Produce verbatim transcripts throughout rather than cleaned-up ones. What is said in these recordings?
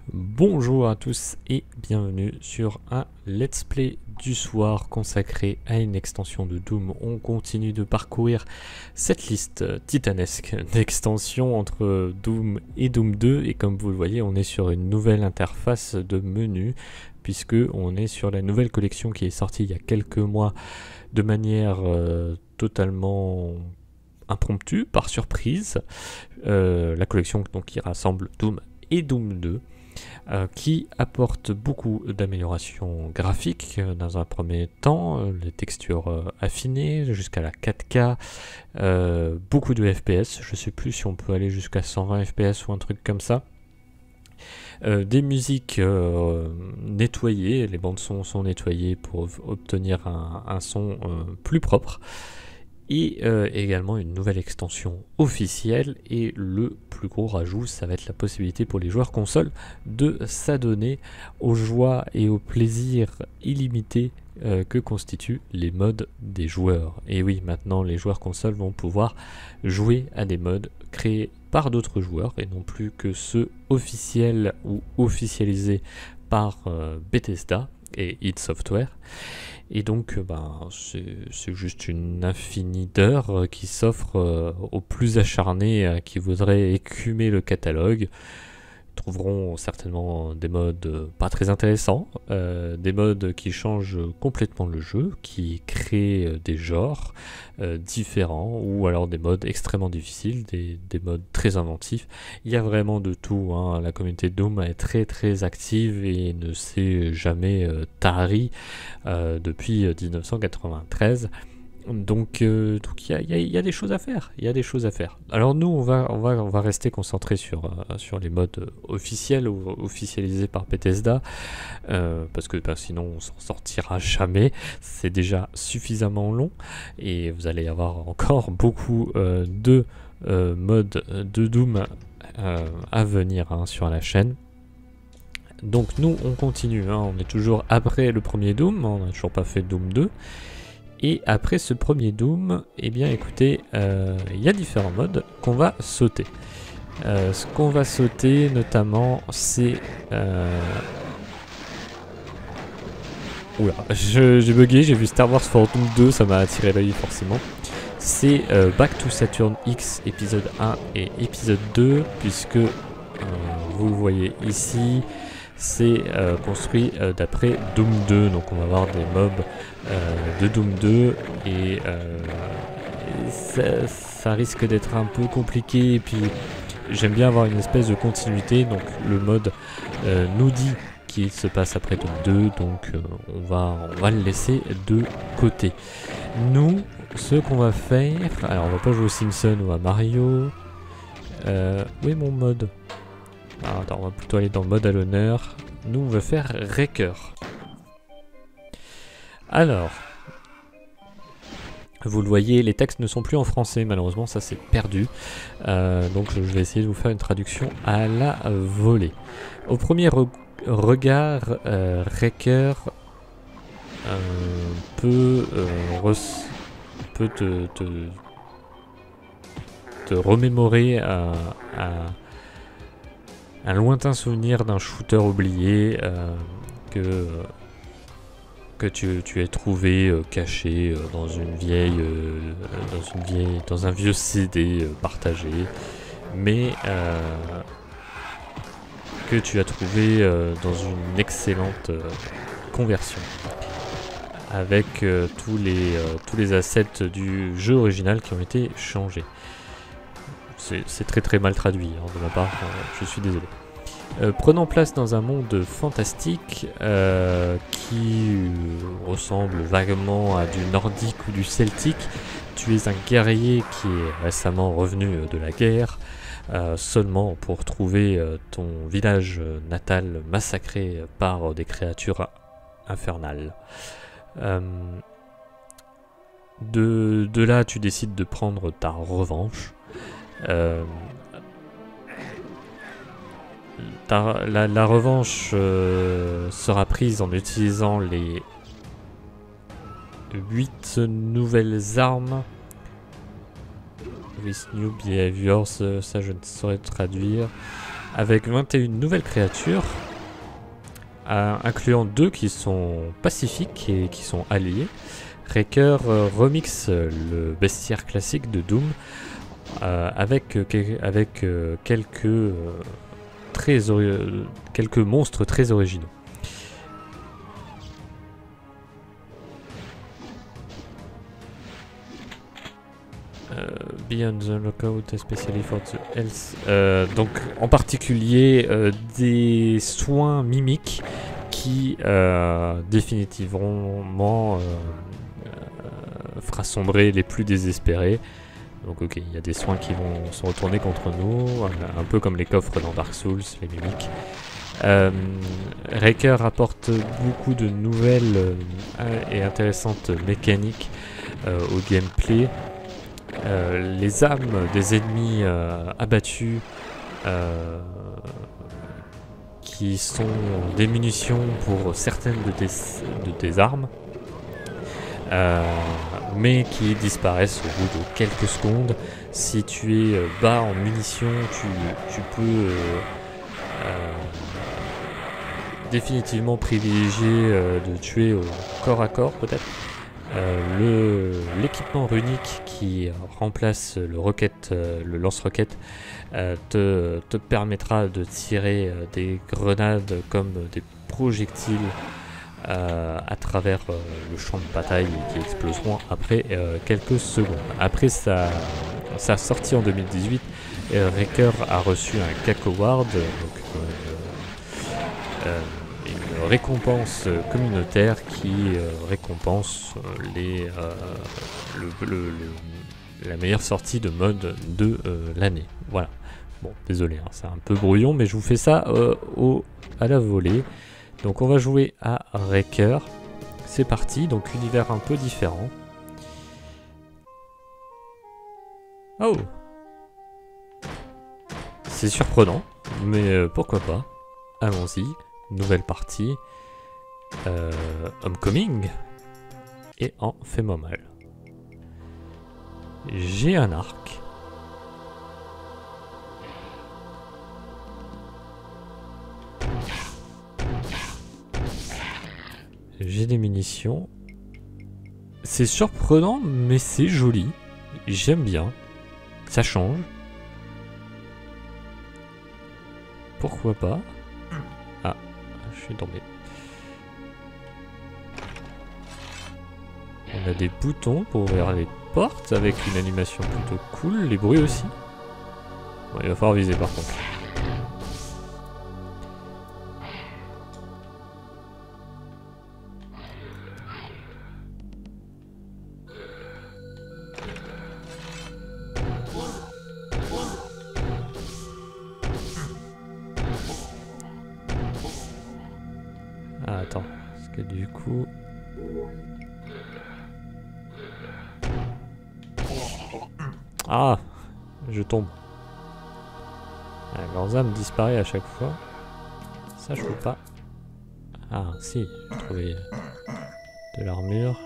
Bonjour à tous et bienvenue sur un let's play du soir consacré à une extension de Doom. On continue de parcourir cette liste titanesque d'extensions entre Doom et Doom deux et comme vous le voyez on est sur une nouvelle interface de menu puisque on est sur la nouvelle collection qui est sortie il y a quelques mois de manière euh, totalement impromptue, par surprise. Euh, la collection donc, qui rassemble Doom et Doom deux. Euh, qui apporte beaucoup d'améliorations graphiques euh, dans un premier temps, euh, les textures euh, affinées jusqu'à la quatre K, euh, beaucoup de F P S, je sais plus si on peut aller jusqu'à cent vingt F P S ou un truc comme ça. Euh, des musiques euh, nettoyées, les bandes son sont nettoyées pour obtenir un, un son euh, plus propre. Et euh, également une nouvelle extension officielle, et le plus gros rajout, ça va être la possibilité pour les joueurs console de s'adonner aux joies et aux plaisirs illimités euh, que constituent les modes des joueurs. Et oui, maintenant les joueurs console vont pouvoir jouer à des modes créés par d'autres joueurs, et non plus que ceux officiels ou officialisés par euh, Bethesda et id Software. Et donc, ben, c'est juste une infinie d'heures euh, qui s'offrent euh, aux plus acharnés euh, qui voudraient écumer le catalogue. Ils trouveront certainement des modes euh, pas très intéressants, euh, des modes qui changent complètement le jeu, qui créent euh, des genres euh, différents, ou alors des modes extrêmement difficiles, des, des modes très inventifs. Il y a vraiment de tout, hein. La communauté de Doom est très très active et ne s'est jamais euh, tarie euh, depuis dix-neuf cent quatre-vingt-treize. Donc, euh, donc il y, y, y a des choses à faire. Il y a des choses à faire. Alors nous, on va, on va, on va rester concentré sur, euh, sur les modes officiels ou officialisés par Bethesda, euh, parce que ben, sinon on s'en sortira jamais. C'est déjà suffisamment long et vous allez avoir encore beaucoup euh, de euh, modes de Doom euh, à venir hein, sur la chaîne. Donc nous, on continue. Hein, on est toujours après le premier Doom. On n'a toujours pas fait Doom deux. Et après ce premier Doom, eh bien écoutez, il euh, y a différents modes qu'on va sauter. Euh, ce qu'on va sauter notamment, c'est... Euh... Oula, j'ai bugué, j'ai vu Star Wars for Doom deux, ça m'a attiré l'œil forcément. C'est euh, Back to Saturn X épisode un et épisode deux, puisque euh, vous le voyez ici, c'est euh, construit euh, d'après Doom deux, donc on va avoir des mobs euh, de Doom deux et, euh, et ça, ça risque d'être un peu compliqué, et puis j'aime bien avoir une espèce de continuité, donc le mode euh, nous dit qu'il se passe après Doom deux, donc euh, on, va, on va le laisser de côté. Nous, ce qu'on va faire, alors on va pas jouer aux Simpsons ou à Mario, euh, où est mon mode? Alors, attends, on va plutôt aller dans le mode à l'honneur. Nous, on va faire Wrecker. Alors, vous le voyez, les textes ne sont plus en français, malheureusement, ça c'est perdu. Euh, donc, je vais essayer de vous faire une traduction à la volée. Au premier re regard, euh, Wrecker euh, peut, euh, peut te, te, te remémorer à, à un lointain souvenir d'un shooter oublié euh, que, que tu, tu as trouvé euh, caché euh, dans une vieille, euh, dans une vieille, dans un vieux C D euh, partagé, mais euh, que tu as trouvé euh, dans une excellente euh, conversion avec euh, tous les euh, tous les assets du jeu original qui ont été changés. C'est très très mal traduit hein, de ma part, euh, je suis désolé. Euh, prenant place dans un monde fantastique euh, qui euh, ressemble vaguement à du nordique ou du celtique. Tu es un guerrier qui est récemment revenu de la guerre, euh, seulement pour trouver euh, ton village natal massacré par des créatures infernales. Euh, de, de là, tu décides de prendre ta revanche. Euh, ta, la, la revanche euh, sera prise en utilisant les huit nouvelles armes. With new behaviors, ça je ne saurais traduire. avec vingt et une nouvelles créatures, euh, incluant deux qui sont pacifiques et qui sont alliés. Raker euh, remixe le bestiaire classique de Doom euh, avec, euh, avec euh, quelques, euh, très quelques monstres très originaux. Euh, Beyond the Lockout, especially for the health. Euh, donc, en particulier, euh, des soins mimiques qui euh, définitivement euh, euh, fera sombrer les plus désespérés. Donc, ok, il y a des soins qui vont se retourner contre nous, un peu comme les coffres dans Dark Souls, les mimiques. Euh, Raker apporte beaucoup de nouvelles euh, et intéressantes mécaniques euh, au gameplay. Euh, les âmes des ennemis euh, abattus euh, qui sont des munitions pour certaines de tes, de tes armes euh, mais qui disparaissent au bout de quelques secondes. Si tu es bas en munitions, tu, tu peux euh, euh, définitivement privilégier euh, de tuer au corps à corps peut-être. Euh, le, l'équipement runique qui remplace le, roquette, euh, le lance-roquette euh, te, te permettra de tirer euh, des grenades comme des projectiles euh, à travers euh, le champ de bataille qui exploseront après euh, quelques secondes. Après sa, sa sortie en deux mille dix-huit, euh, Raker a reçu un C A C Award, donc euh, euh, une récompense communautaire qui euh, récompense les, euh, le, le, le, la meilleure sortie de mode de euh, l'année. Voilà. Bon, désolé, hein, c'est un peu brouillon, mais je vous fais ça euh, au, à la volée. Donc on va jouer à Raker. C'est parti, donc univers un peu différent. Oh! C'est surprenant, mais euh, pourquoi pas. Allons-y. Nouvelle partie. Euh, Homecoming. Et en Fais-moi mal. J'ai un arc. J'ai des munitions. C'est surprenant, mais c'est joli. J'aime bien. Ça change. Pourquoi pas? Ah, je suis tombé. On a des boutons pour ouvrir les portes avec une animation plutôt cool. Les bruits aussi. Bon, il va falloir viser par contre. Ah, attends, parce que du coup... Ah, je tombe. La Garzam disparaît à chaque fois. Ça, je peux pas. Ah, si, j'ai trouvé de l'armure.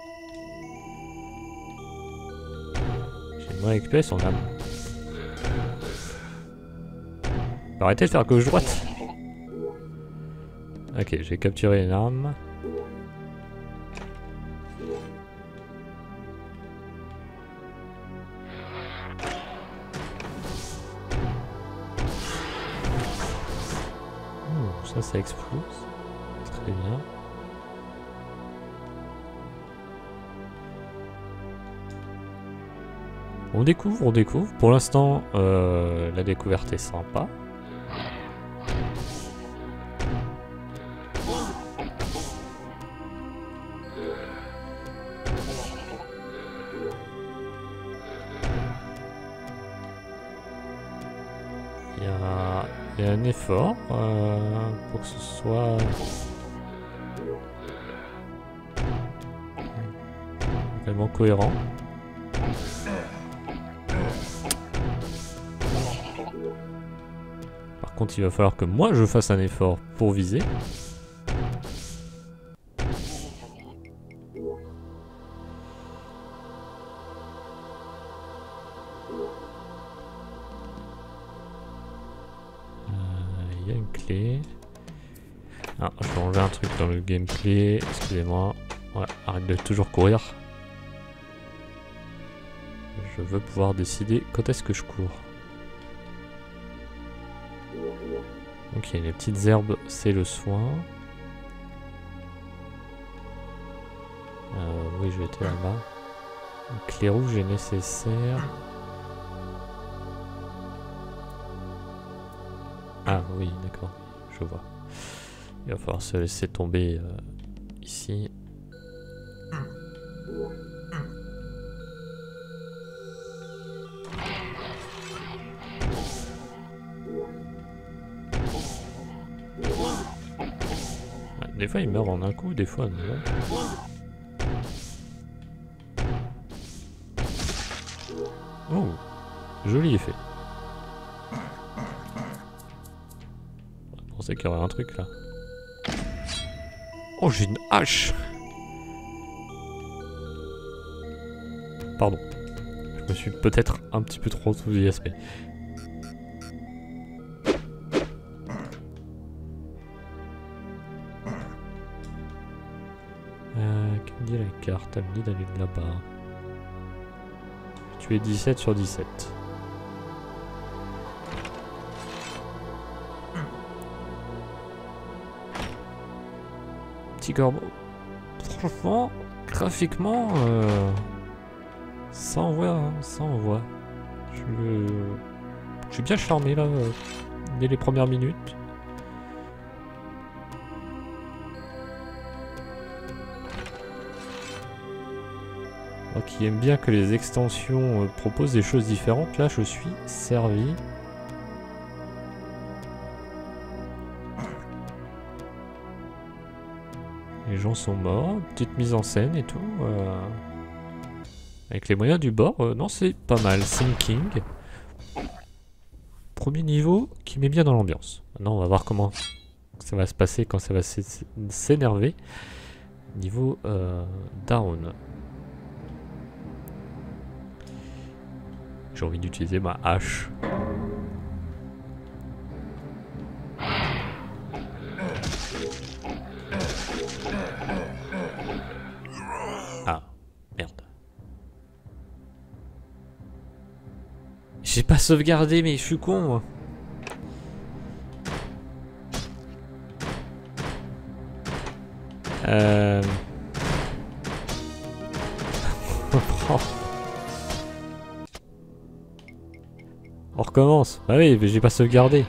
J'aimerais récupérer son âme. Arrêtez de faire gauche-droite. Ok, j'ai capturé une arme. Oh, ça, ça explose. Très bien. On découvre, on découvre. Pour l'instant, euh, la découverte est sympa. Il y a, il y a un effort euh, pour que ce soit vraiment cohérent. Par contre, il va falloir que moi je fasse un effort pour viser. Ok. Ah, je vais enlever un truc dans le gameplay. Excusez-moi. Ouais, arrête de toujours courir. Je veux pouvoir décider quand est-ce que je cours. Ok, les petites herbes, c'est le soin. Euh, oui, je vais être là-bas. Donc les rouges est nécessaire. Ah oui, d'accord, je vois. Il va falloir se laisser tomber euh, ici. Des fois il meurt en un coup, des fois non. Oh, joli effet. Je pensais qu'il y aurait un truc là. Oh, j'ai une hache. Pardon. Je me suis peut-être un petit peu trop enthousiasmé. Euh, que me dit la carte? Elle me dit d'aller là-bas. Tu es dix-sept sur dix-sept. Petit corbeau. Franchement, graphiquement, euh, ça envoie, hein, ça envoie. Je, je suis bien charmé là, euh, dès les premières minutes. Moi qui aime bien que les extensions euh, proposent des choses différentes, là je suis servi. Les gens sont morts, petite mise en scène et tout. Euh... Avec les moyens du bord, euh, non c'est pas mal. Sinking. Premier niveau qui met bien dans l'ambiance. Maintenant on va voir comment ça va se passer quand ça va s'énerver. Niveau euh, down. J'ai envie d'utiliser ma hache. Ah, merde. J'ai pas sauvegardé, mais je suis con, moi. Euh... On recommence. Ah oui, mais j'ai pas sauvegardé.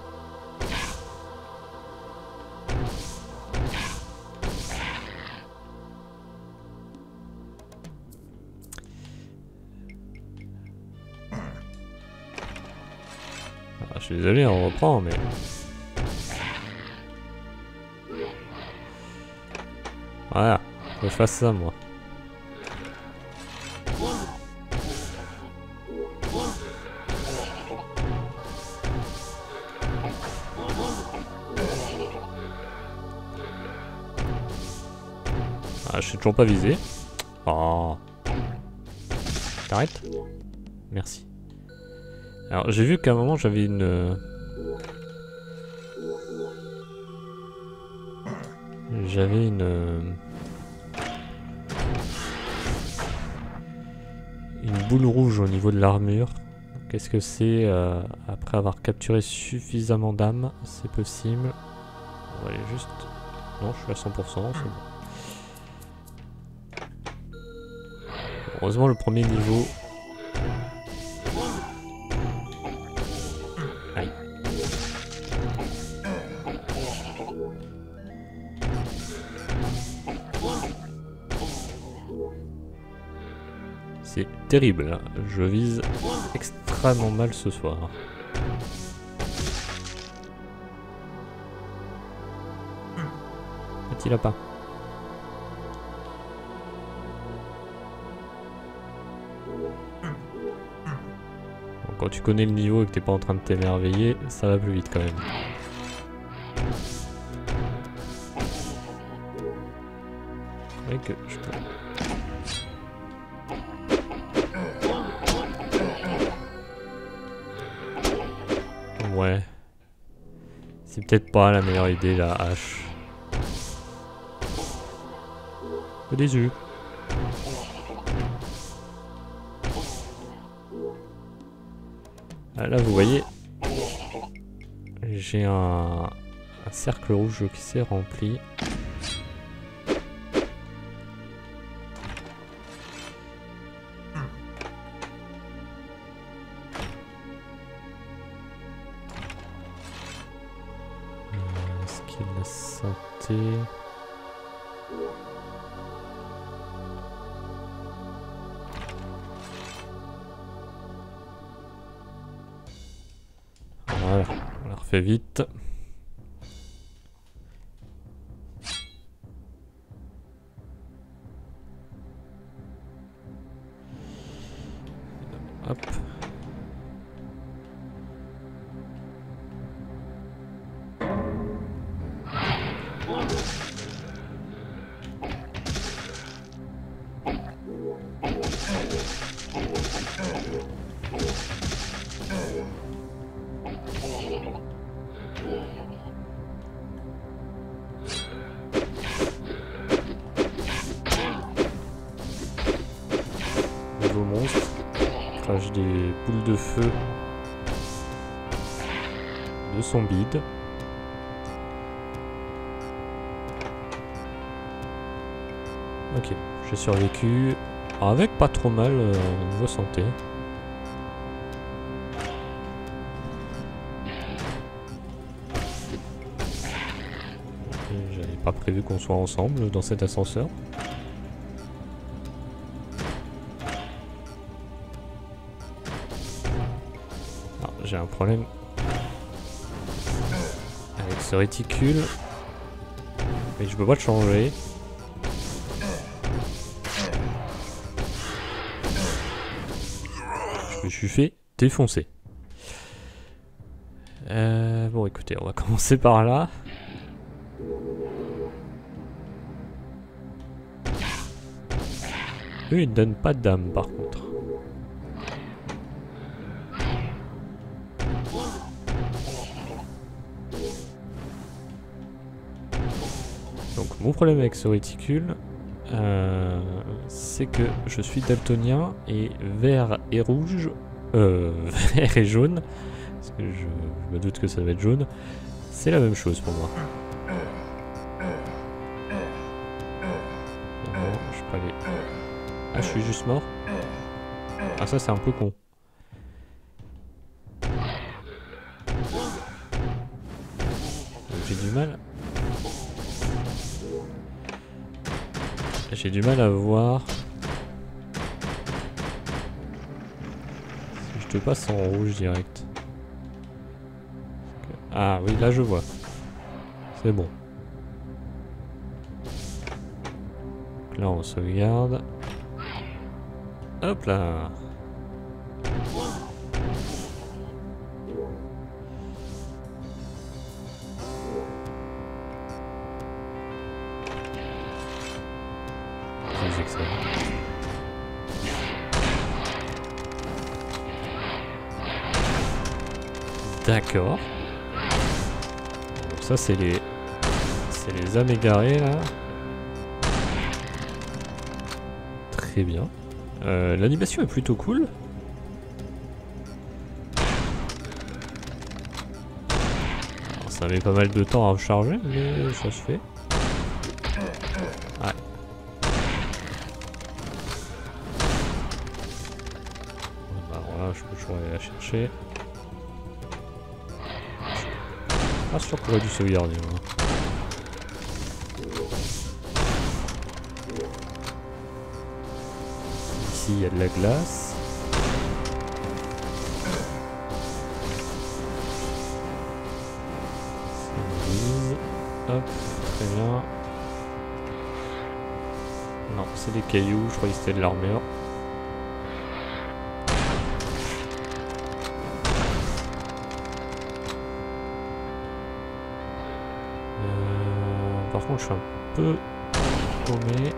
Ah, je suis désolé, on reprend, mais... Voilà, faut que je fasse ça, moi. Ah, je suis toujours pas visé. Oh. T'arrêtes? Merci. Alors, j'ai vu qu'à un moment, j'avais une... J'avais une... Une boule rouge au niveau de l'armure. Qu'est-ce que c'est euh, après avoir capturé suffisamment d'âmes? C'est possible. On va aller juste... Non, je suis à cent pour cent, c'est bon. Heureusement, le premier niveau... Aïe. C'est terrible, là. Je vise extrêmement mal ce soir. Petit lapin. Bon, quand tu connais le niveau et que t'es pas en train de t'émerveiller, ça va plus vite quand même. C'est vrai que je peux... C'est C'est peut-être pas la meilleure idée la hache. Des œufs. Ah, là vous voyez, j'ai un, un cercle rouge qui s'est rempli. Est-ce qu'il a santé? Voilà, on la refait vite. Hop. Nouveau monstre. Crache des boules de feu de son bide. Ok, j'ai survécu avec pas trop mal euh, niveau santé. J'avais pas prévu qu'on soit ensemble dans cet ascenseur. J'ai un problème avec ce réticule. Mais je peux pas le changer. Je me suis fait défoncer. Euh, bon écoutez, on va commencer par là. Eux, ils ne donnent pas d'âme par contre. Donc mon problème avec ce réticule, euh, c'est que je suis daltonien et vert et rouge, euh, vert et jaune, parce que je, je me doute que ça va être jaune, c'est la même chose pour moi. Non, je peux aller... Ah, je suis juste mort. Ah, ça c'est un peu con. J'ai du mal. J'ai du mal à voir. Si je te passe en rouge direct. Ah oui, là je vois. C'est bon. Donc là on sauvegarde. Hop là. D'accord. Ça c'est les c'est les âmes égarées là. Très bien. Euh, L'animation est plutôt cool. Alors, ça met pas mal de temps à recharger, mais ça se fait. Ouais. Bah, voilà, je peux toujours aller la chercher. Ah, sûr qu'on aurait dû sauvegarder. Hein. Ici, il y a de la glace. C'est hop, très bien. Non, c'est des cailloux, je croyais que c'était de l'armure. Par contre, je suis un peu paumé.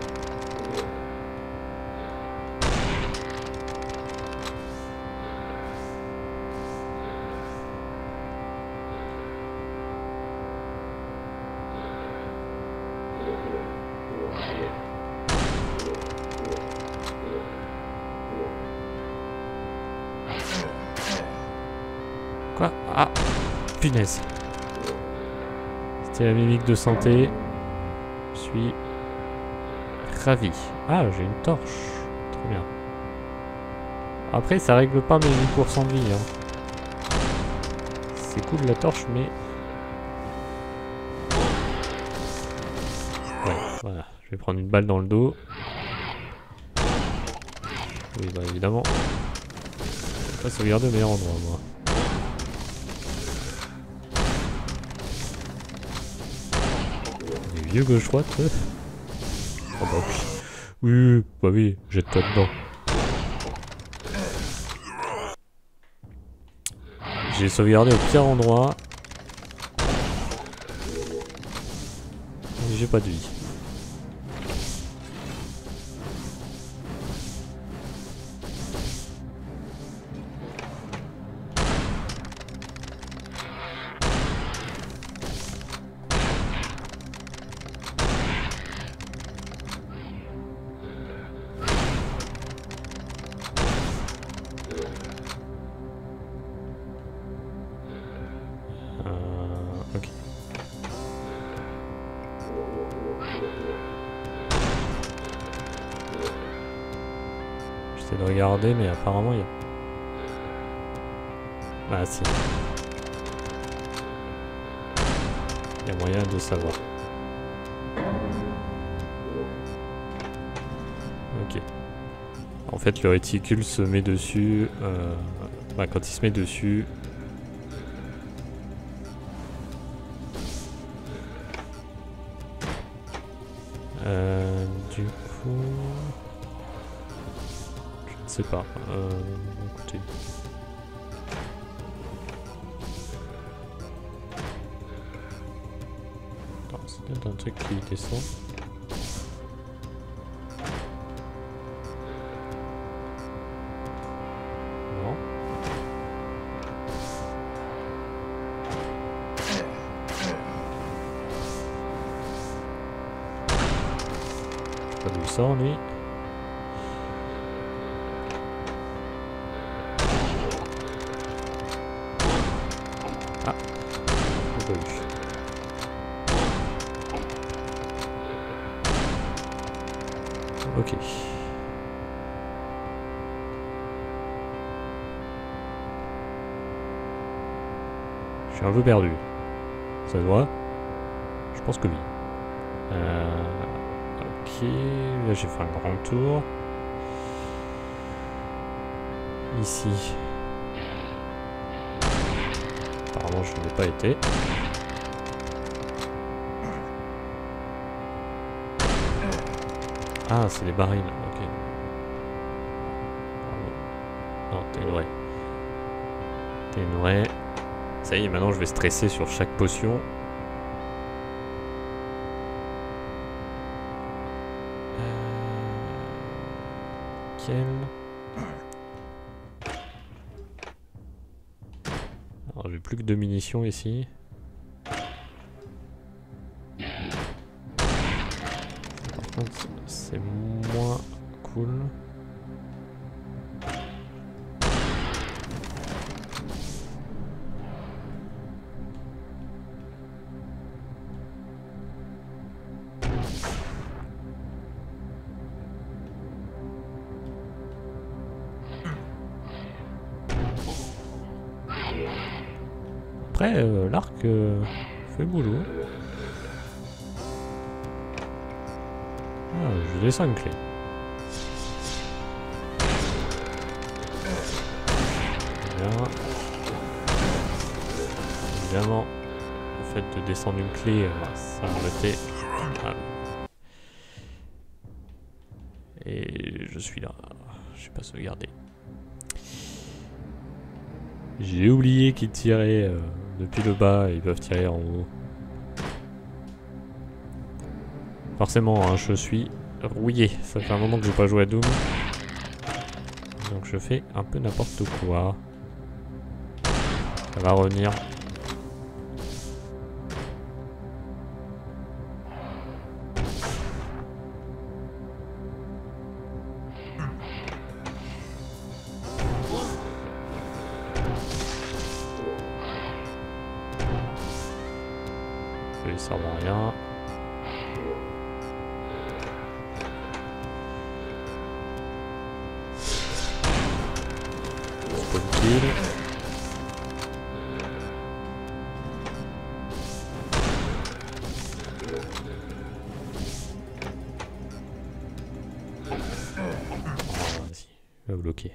Quoi? Ah! Punaise! C'était la mimique de santé. Je suis ravi. Ah, j'ai une torche. Très bien. Après, ça règle pas mes huit pour cent de vie. Hein. C'est cool la torche, mais... Ouais, voilà. Je vais prendre une balle dans le dos. Oui, bah évidemment. Je vais pas sauvegarder au meilleur endroit, moi. Les vieux gauche-droite. Euh. Oh bah oui. Oui, bah oui, jette-toi dedans. J'ai sauvegardé au pire endroit. Et j'ai pas de vie. Ok. J'essaie de regarder, mais apparemment il y a... Ah si. Il y a moyen de savoir. Ok. En fait, le réticule se met dessus... Euh... Bah, quand il se met dessus... Euh, du coup... Je ne sais pas. Euh, écoutez. Attends, c'est peut-être un truc qui descend. Non. Je sais pas d'où il sort, lui. Ah, j'ai pas vu. Ok. Je suis un peu perdu. Ça se voit? Je pense que oui. Euh, ok, là j'ai fait un grand tour. Ici. Apparemment je n'ai pas été. Ah, c'est les barils, ok. Non, t'es une vraie. T'es une vraie. Ça y est, maintenant je vais stresser sur chaque potion. Euh... Quelle... Alors j'ai plus que deux munitions ici. Par contre, c'est moins cool. Après, euh, l'arc euh, fait boulot. Ah, je descends une clé. Bien. Évidemment, le fait de descendre une clé, euh, ça me mettait... Ah. Et je suis là. Je suis pas sauvegardé. J'ai oublié qu'ils tiraient euh, depuis le bas et ils peuvent tirer en haut. Forcément, hein, je suis rouillé. Ça fait un moment que j'ai pas joué à Doom. Donc je fais un peu n'importe quoi. Ça va revenir. feuilles servent à rien. Spawn kill. Oh, vas-y, il va bloquer.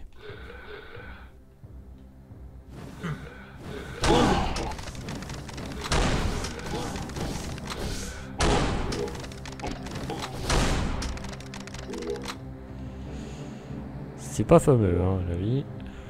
C'est pas fameux, hein, la vie.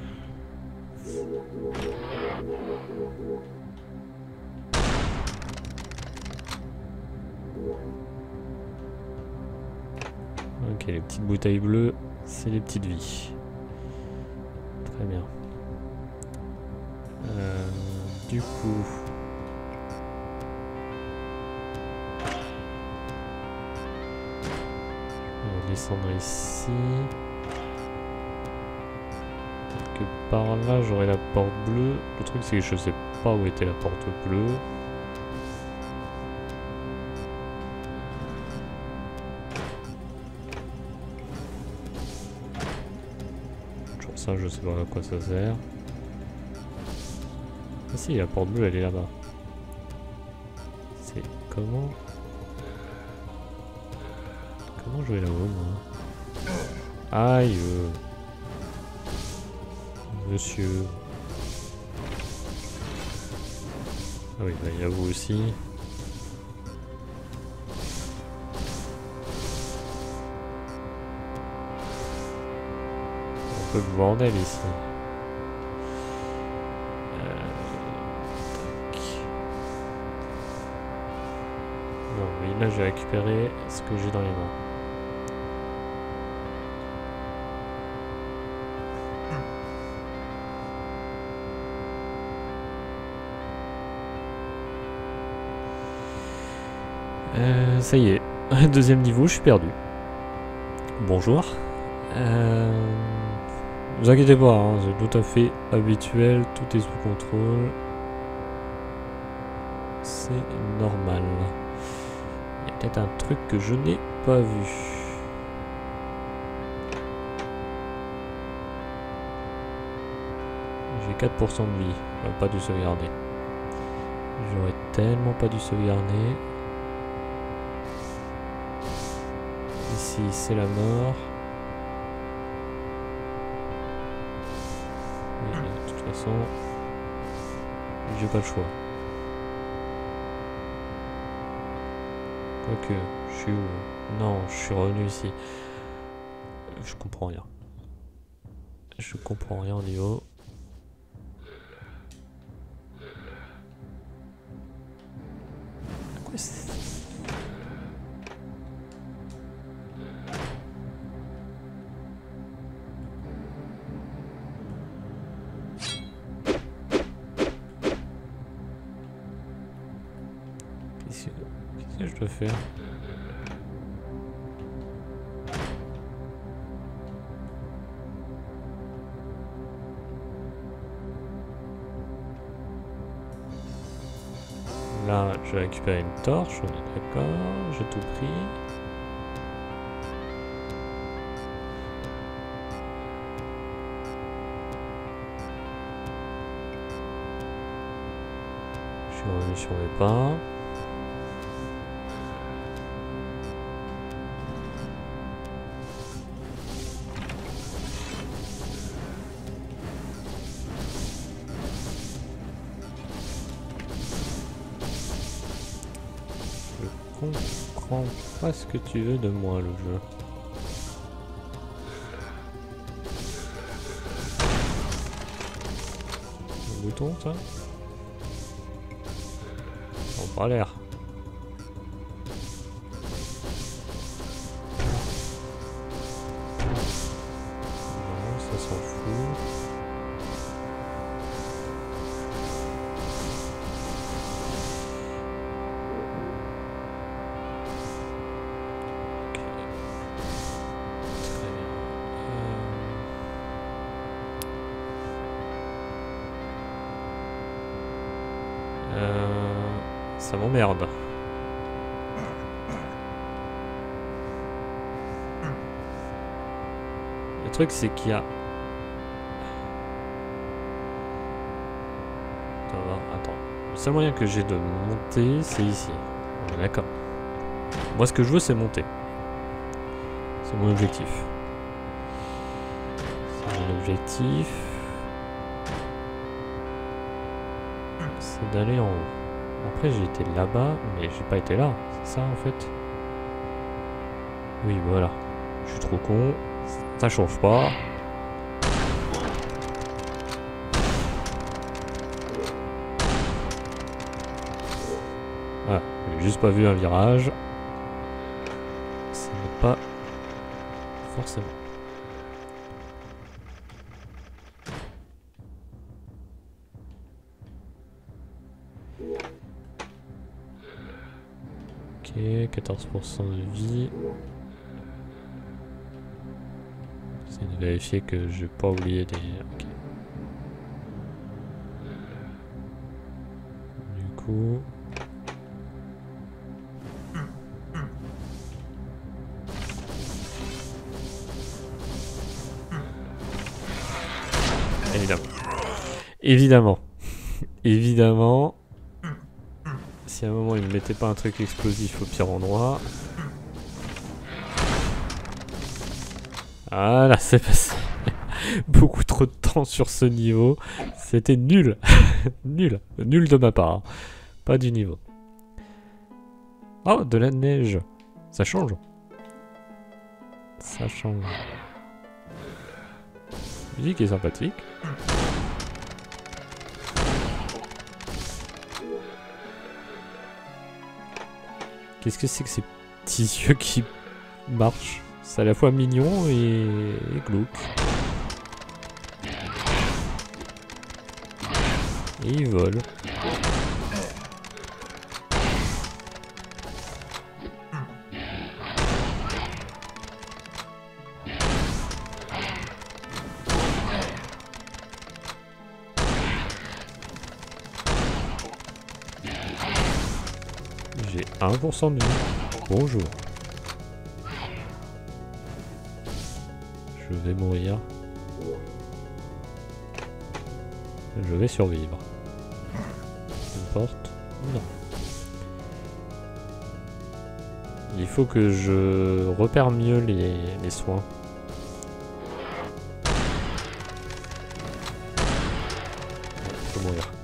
Ok, les petites bouteilles bleues, c'est les petites vies. Très bien. Euh, du coup... On va descendre ici. Que par là, j'aurai la porte bleue. Le truc, c'est que je sais pas où était la porte bleue. Ça, je sais pas à quoi ça sert. Ah si, la porte bleue, elle est là-bas. C'est comment... Comment je vais là-haut, moi? Aïe euh. Monsieur... Ah oui, bah il y a vous aussi. Un peu de bordel ici. Euh... Non, mais là, je vais récupérer ce que j'ai dans les mains. Euh, ça y est, deuxième niveau, je suis perdu. Bonjour. Euh... Ne vous inquiétez pas, hein, c'est tout à fait habituel, tout est sous contrôle. C'est normal. Il y a peut-être un truc que je n'ai pas vu. J'ai quatre pour cent de vie, j'aurais pas dû sauvegarder. J'aurais tellement pas dû sauvegarder. Ici, c'est la mort. Mais de toute façon, j'ai pas le choix. Quoique, je suis où? Non, je suis revenu ici. Je comprends rien. Je comprends rien au niveau. Quoi c'est? Qu'est-ce que je dois faire? Là, je vais récupérer une torche, on est d'accord, j'ai tout pris. Je suis revenu sur mes pas. Je comprends pas ce que tu veux de moi, le jeu. Le bouton, ça? On pas l'air. Non, ça s'en fout. Ça m'emmerde. truc, c'est qu'il y a... Attends, le seul moyen que j'ai de monter, c'est ici. D'accord. Moi, ce que je veux, c'est monter. C'est mon objectif. C'est mon objectif. C'est d'aller en haut. Après, j'ai été là-bas, mais j'ai pas été là. C'est ça, en fait. Oui, voilà. Je suis trop con. Ça change pas. Voilà. J'ai juste pas vu un virage. Ce n'est pas forcément. Ok, quatorze pour cent de vie. J'essaie de vérifier que j'ai pas oublié des... Okay. Du coup... Évidemment. Évidemment. Évidemment. Si à un moment il ne mettait pas un truc explosif au pire endroit. Voilà, c'est passé. Beaucoup trop de temps sur ce niveau. C'était nul. Nul. Nul de ma part. Pas du niveau. Oh, de la neige. Ça change. Ça change. La musique est sympathique. Qu'est-ce que c'est que ces petits yeux qui marchent? C'est à la fois mignon et, et glauque. Et il vole. J'ai un pour cent de vie. Bonjour. Je vais mourir. Je vais survivre. Une porte? Non. Il faut que je repère mieux les, les soins. Je vais mourir.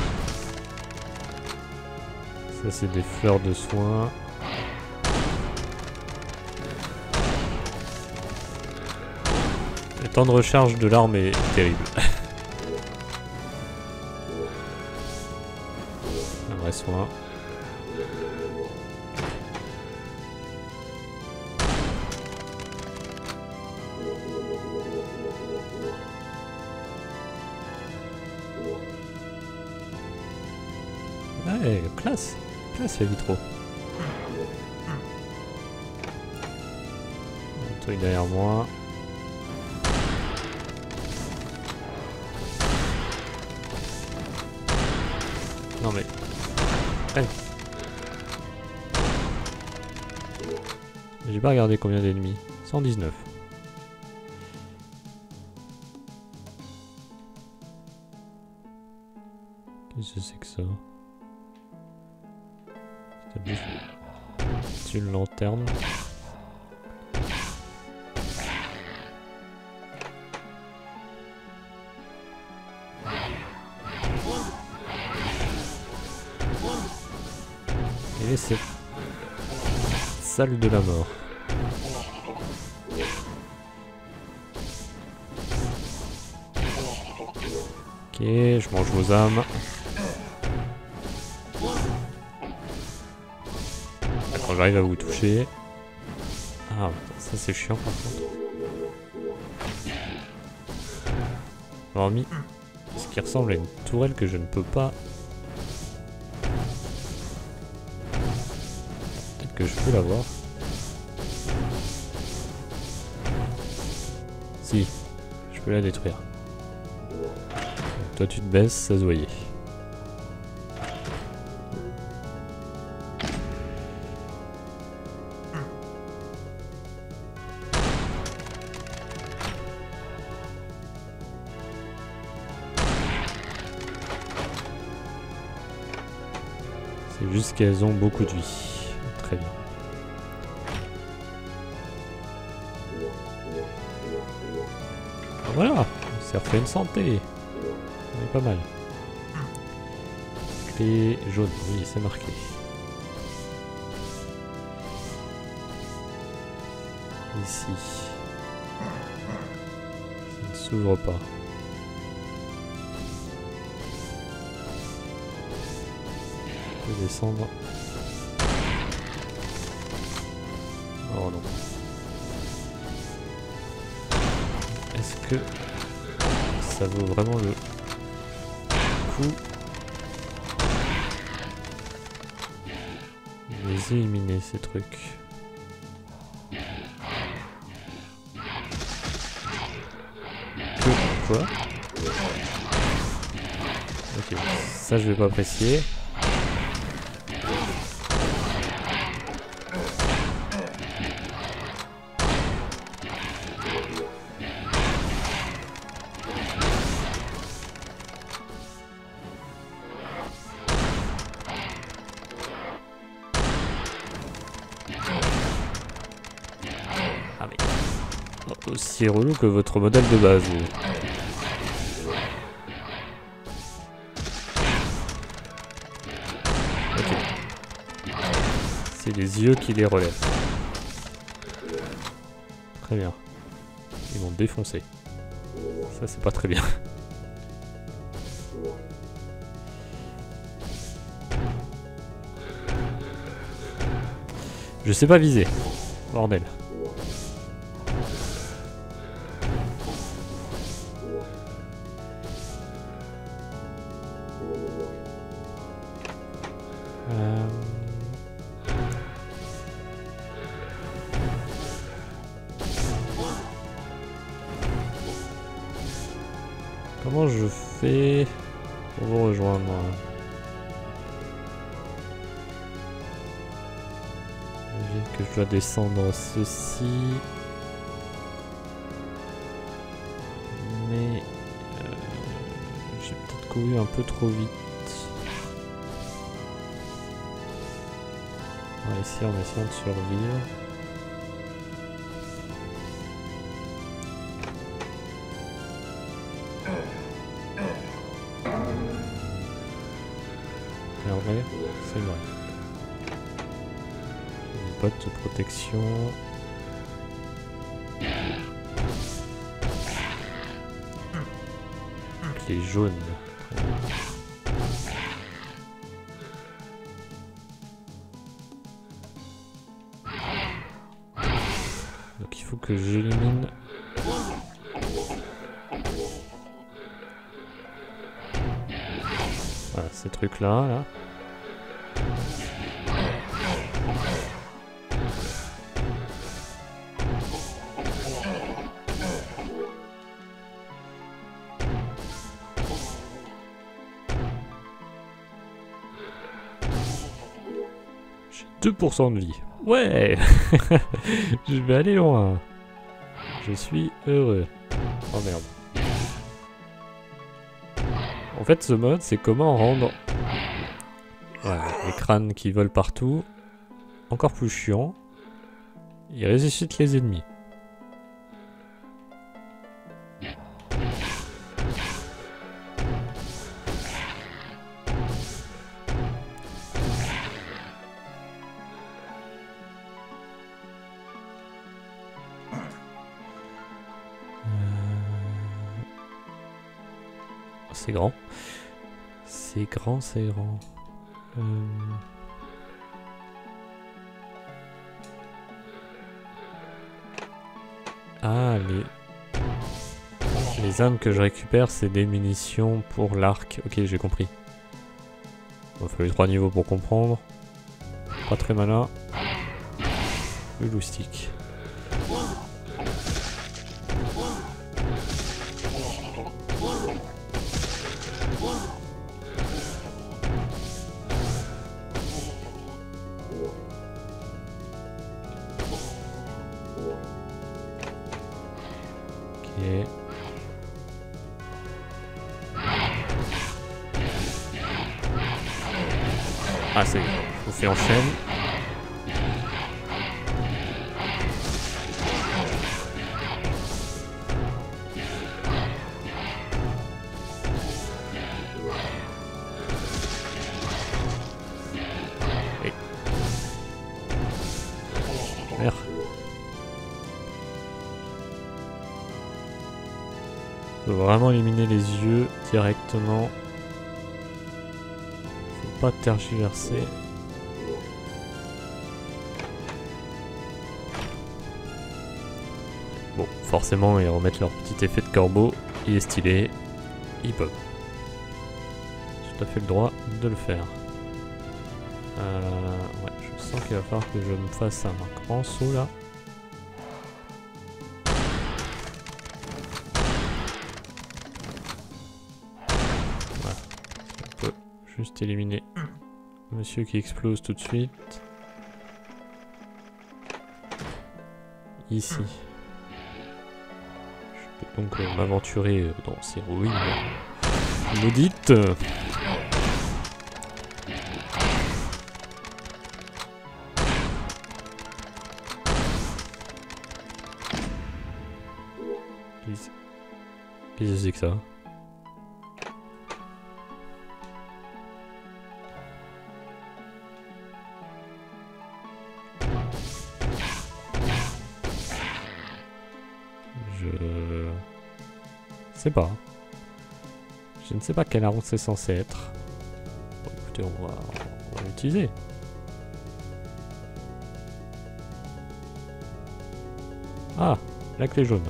Ça c'est des fleurs de soins. Le temps de recharge de l'arme est terrible. Un vrai soin. Ouais, classe. Classe la vitro. Un truc derrière moi. Non mais... Hey. J'ai pas regardé combien d'ennemis. cent dix-neuf. Qu'est-ce que c'est que ça? C'est une lanterne. Et c'est salle de la mort. Ok, je mange vos âmes. Quand j'arrive à vous toucher. Ah, ça c'est chiant par contre. Hormis ce qui ressemble à une tourelle que je ne peux pas. Peut-être que je peux l'avoir. Si, je peux la détruire. Donc, toi tu te baisses, ça se voyait. C'est juste qu'elles ont beaucoup de vie. Très bien. Voilà, ça refait une santé. On est pas mal. Clé jaune, oui, c'est marqué. Ici. Ça ne s'ouvre pas. Je vais descendre. Oh non. Est-ce que ça vaut vraiment le coup de les éliminer ces trucs? Que quoi? Ok, ça je vais pas apprécier. Aussi relou que votre modèle de base. Ok. C'est les yeux qui les relèvent. Très bien. Ils m'ont défoncé. Ça c'est pas très bien. Je sais pas viser. Bordel. Euh... Comment je fais pour vous rejoindre? J'imagine que je dois descendre ceci. Mais euh, j'ai peut-être couru un peu trop vite. On va essayer en essayant de survivre. Et en vrai, c'est vrai. J'ai des bottes de protection. Clé jaune. Donc il faut que j'élimine. Voilà, ces trucs là, là. J'ai deux pour cent de vie. Ouais. Je vais aller loin. Je suis heureux. Oh merde. En fait, ce mode, c'est comment rendre voilà, les crânes qui volent partout encore plus chiant. Ils ressuscitent les ennemis. C'est grand. C'est grand, c'est grand. Euh... Ah, les... Les armes que je récupère, c'est des munitions pour l'arc. Ok, j'ai compris. Il m'a fallu trois niveaux pour comprendre. Pas très malin. Le loustic. Ok. Ah, c'est fais en chaîne. Et... Merde. Faut vraiment éliminer les yeux directement. Faut pas tergiverser. Bon, forcément, ils remettent leur petit effet de corbeau. Il est stylé. Ils peuvent. J'ai tout à fait le droit de le faire. Euh, ouais, je sens qu'il va falloir que je me fasse un grand saut là. Voilà. On peut juste éliminer monsieur qui explose tout de suite. Ici. Je peux donc euh, m'aventurer dans ces ruines maudites. Qu'est-ce que c'est que ça? Je... sais pas. Je ne sais pas quelle arme c'est censé être. Bon, écoutez, on va, on va l'utiliser. Ah, la clé jaune.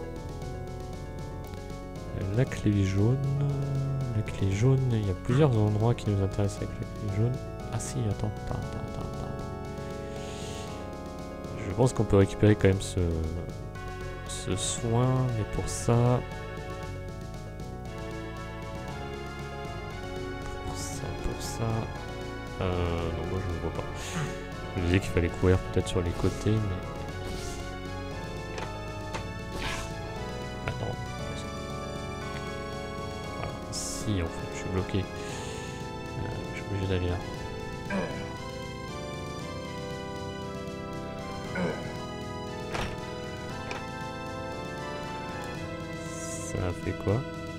La clé jaune... La clé jaune, il y a plusieurs endroits qui nous intéressent avec la clé jaune. Ah si, attends, attends, attends, attends. Je pense qu'on peut récupérer quand même ce... ce soin, mais pour ça... Pour ça, pour ça... Euh... Non, moi je ne vois pas. Je me disais qu'il fallait courir peut-être sur les côtés, mais... Attends. Voilà, si en fait, je suis bloqué. Euh, je suis obligé d'aller là. Ça fait quoi?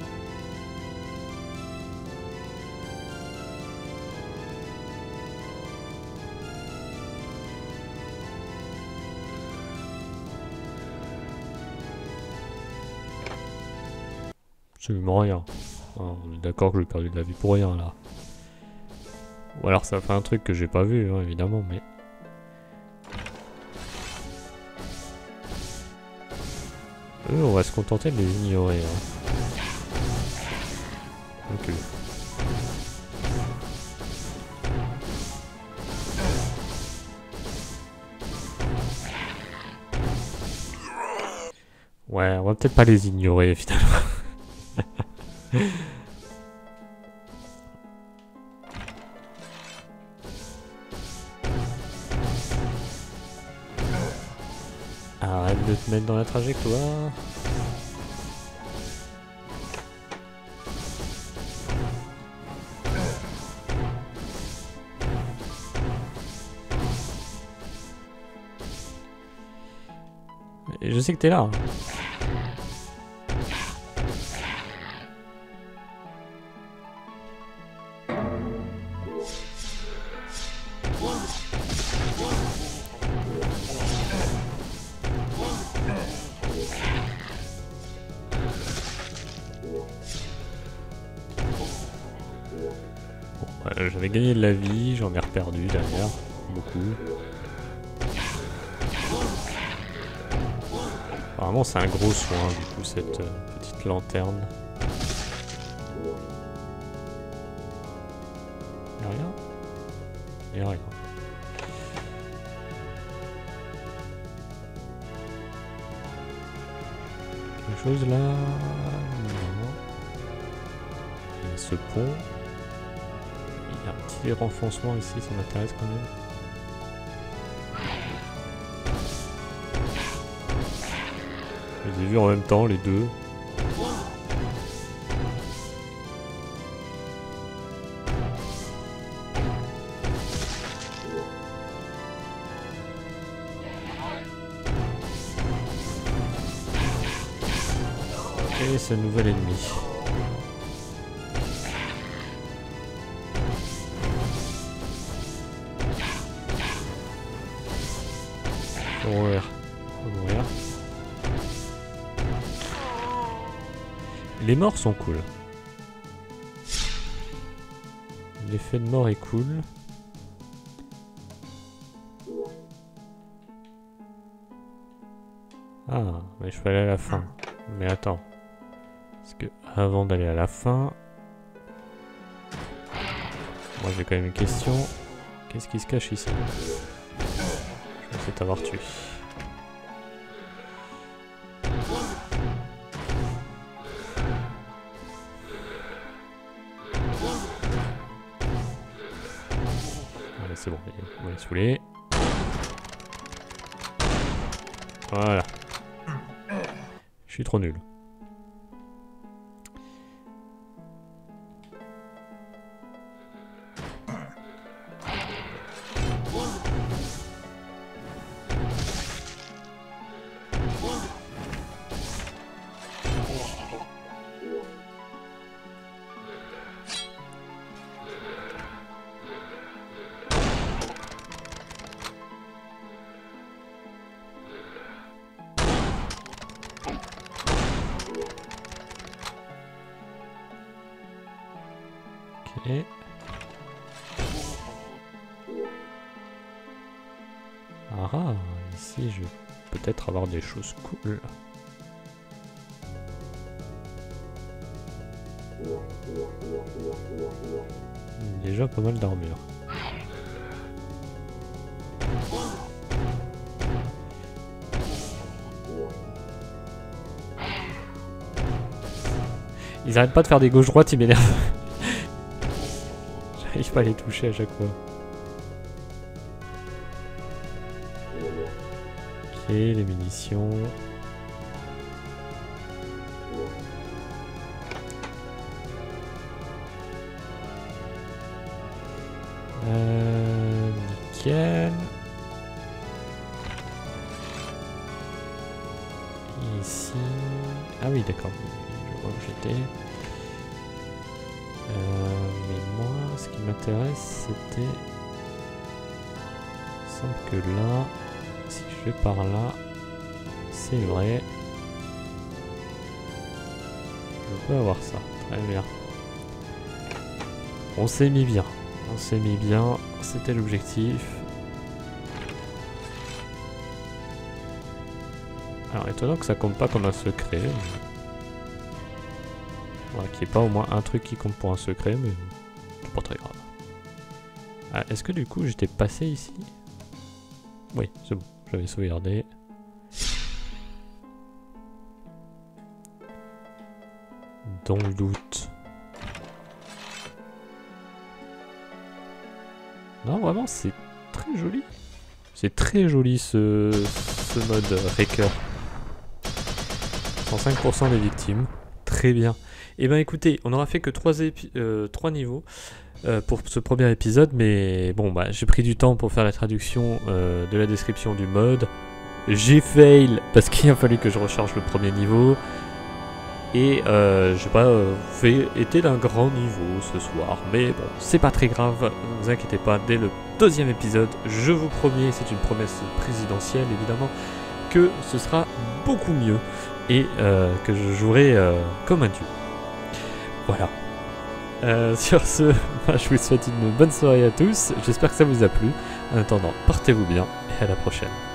Absolument rien. Oh, on est d'accord que j'ai perdu de la vie pour rien là. Ou alors ça fait un truc que j'ai pas vu, hein, évidemment, mais... Eux, on va se contenter de les ignorer. Hein. Ok. Ouais, on va peut-être pas les ignorer finalement. Arrête de te mettre dans la trajectoire. Et je sais que t'es là. Euh, J'avais gagné de la vie, j'en ai reperdu derrière, beaucoup. Apparemment c'est un gros soin du coup cette euh, petite lanterne. Y'a rien? Y'a rien. Quelque chose là? Non. Il y a ce pont. Il y a un petit renfoncement ici, ça m'intéresse quand même. Je les ai vus en même temps, les deux. Quel est ce nouvel ennemi? Faut mourir. Faut mourir. Les morts sont cool. L'effet de mort est cool. Ah, mais je peux aller à la fin. Mais attends. Parce que avant d'aller à la fin... Moi j'ai quand même une question. Qu'est-ce qui se cache ici? Je vais t'avoir tué. Allez, c'est bon, on va les saouler. Voilà. Je suis trop nul. Ok. Ah ah, ici je vais peut-être avoir des choses cool. Déjà pas mal d'armure. Ils arrêtent pas de faire des gauches-droites, ils m'énervent. J'arrive pas à les toucher à chaque fois. Ok, les munitions. Euh, nickel. Ici. Ah oui, d'accord. Je vois où j'étais. Euh, mais moi, ce qui m'intéresse, c'était... Il me semble que là, si je vais par là, c'est vrai. Je peux avoir ça. Très bien. On s'est mis bien. On s'est mis bien. C'était l'objectif. Alors, étonnant que ça compte pas comme un secret. Voilà, qu'il n'y ait pas au moins un truc qui compte pour un secret, mais c'est pas très grave. Ah, est-ce que du coup j'étais passé ici? Oui, c'est bon, j'avais sauvegardé. Dans le doute. Non, vraiment, c'est très joli. C'est très joli ce, ce mode Wrecker. cent cinq pour cent des victimes. Très bien. Et ben écoutez, on n'aura fait que trois euh, niveaux euh, pour ce premier épisode, mais bon, bah j'ai pris du temps pour faire la traduction euh, de la description du mode. J'ai fail parce qu'il a fallu que je recharge le premier niveau. Et euh, j'ai pas euh, fait été d'un grand niveau ce soir, mais bon, c'est pas très grave, ne vous inquiétez pas, dès le deuxième épisode, je vous promets, c'est une promesse présidentielle évidemment, que ce sera beaucoup mieux et euh, que je jouerai euh, comme un dieu. Voilà. Euh, sur ce, bah, je vous souhaite une bonne soirée à tous, j'espère que ça vous a plu. En attendant, portez-vous bien et à la prochaine.